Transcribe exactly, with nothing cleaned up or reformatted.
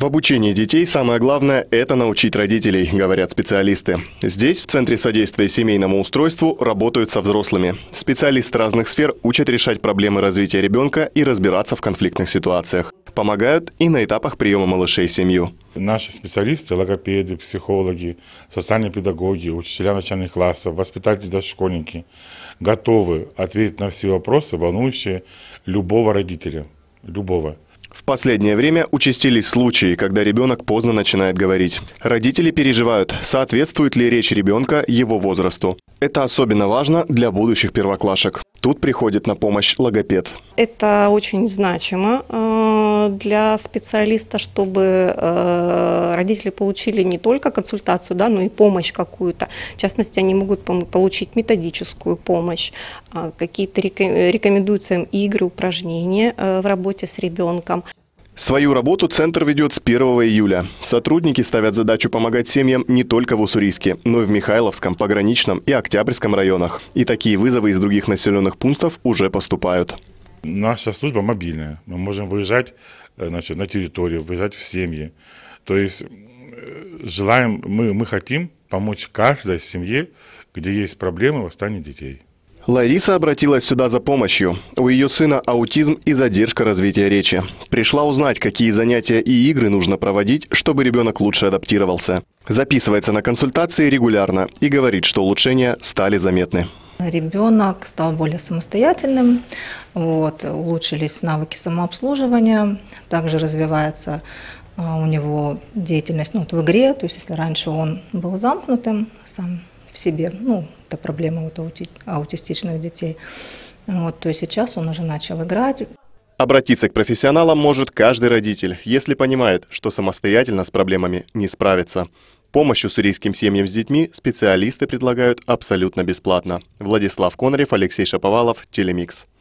В обучении детей самое главное – это научить родителей, говорят специалисты. Здесь, в Центре содействия семейному устройству, работают со взрослыми. Специалисты разных сфер учат решать проблемы развития ребенка и разбираться в конфликтных ситуациях. Помогают и на этапах приема малышей в семью. Наши специалисты, логопеды, психологи, социальные педагоги, учителя начальных классов, воспитатели, дошкольники готовы ответить на все вопросы, волнующие любого родителя. Любого. В последнее время участились случаи, когда ребенок поздно начинает говорить. Родители переживают, соответствует ли речь ребенка его возрасту. Это особенно важно для будущих первоклашек. Тут приходит на помощь логопед. Это очень значимо для специалиста, чтобы родители получили не только консультацию, да, но и помощь какую-то. В частности, они могут получить методическую помощь, какие-то рекомендуются им игры, упражнения в работе с ребенком. Свою работу Центр ведет с первого июля. Сотрудники ставят задачу помогать семьям не только в Уссурийске, но и в Михайловском, Пограничном и Октябрьском районах. И такие вызовы из других населенных пунктов уже поступают. Наша служба мобильная. Мы можем выезжать, значит, на территорию, выезжать в семьи. То есть желаем, мы, мы хотим помочь каждой семье, где есть проблемы в воспитании детей. Лариса обратилась сюда за помощью. У ее сына аутизм и задержка развития речи. Пришла узнать, какие занятия и игры нужно проводить, чтобы ребенок лучше адаптировался. Записывается на консультации регулярно и говорит, что улучшения стали заметны. Ребенок стал более самостоятельным, вот, улучшились навыки самообслуживания, также развивается у него деятельность, ну, вот в игре, то есть если раньше он был замкнутым сам в себе, ну, это проблема вот аути аутистичных детей, вот, то есть сейчас он уже начал играть. Обратиться к профессионалам может каждый родитель, если понимает, что самостоятельно с проблемами не справится. Помощь уссурийским семьям с детьми специалисты предлагают абсолютно бесплатно. Владислав Конарев, Алексей Шаповалов, Телемикс.